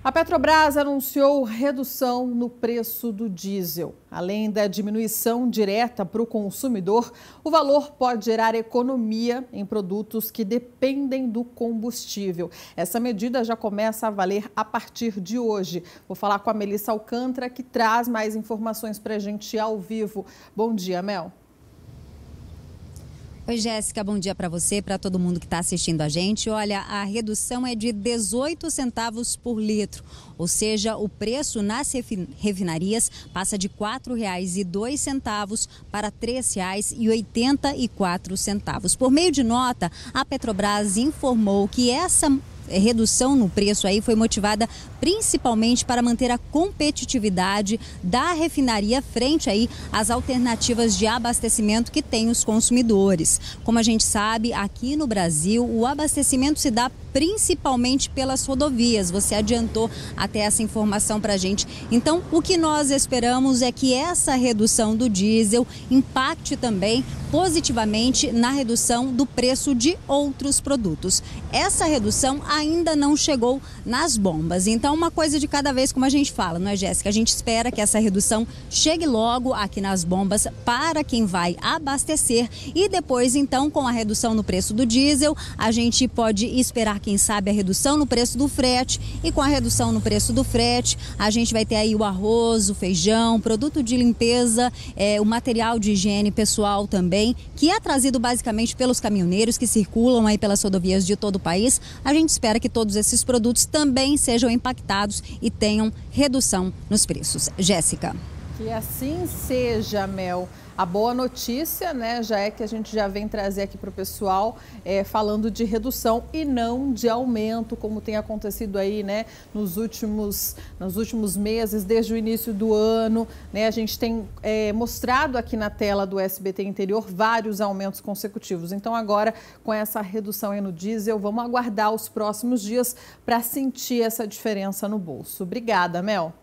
A Petrobras anunciou redução no preço do diesel. Além da diminuição direta para o consumidor, o valor pode gerar economia em produtos que dependem do combustível. Essa medida já começa a valer a partir de hoje. Vou falar com a Melissa Alcântara, que traz mais informações para a gente ao vivo. Bom dia, Mel. Oi, Jéssica, bom dia para você, para todo mundo que está assistindo a gente. Olha, a redução é de 18 centavos por litro, ou seja, o preço nas refinarias passa de R$ 4,02 para R$ 3,84. Por meio de nota, a Petrobras informou que essa redução no preço aí foi motivada principalmente para manter a competitividade da refinaria frente aí às alternativas de abastecimento que tem os consumidores. Como a gente sabe, aqui no Brasil, o abastecimento se dá principalmente pelas rodovias. Você adiantou até essa informação para a gente. Então, o que nós esperamos é que essa redução do diesel impacte também positivamente na redução do preço de outros produtos. Essa redução ainda não chegou nas bombas. Então, uma coisa de cada vez, como a gente fala, não é, Jéssica? A gente espera que essa redução chegue logo aqui nas bombas para quem vai abastecer e depois, então, com a redução no preço do diesel, a gente pode esperar, quem sabe, a redução no preço do frete, e com a redução no preço do frete, a gente vai ter aí o arroz, o feijão, produto de limpeza, o material de higiene pessoal também, que é trazido basicamente pelos caminhoneiros que circulam aí pelas rodovias de todo o país. A gente espera que todos esses produtos também sejam impactados e tenham redução nos preços. Jéssica. Que assim seja, Mel. A boa notícia, né, já é que a gente já vem trazer aqui para o pessoal falando de redução e não de aumento, como tem acontecido aí, né, nos últimos meses, desde o início do ano, né, a gente tem mostrado aqui na tela do SBT Interior vários aumentos consecutivos. Então agora, com essa redução aí no diesel, vamos aguardar os próximos dias para sentir essa diferença no bolso. Obrigada, Mel.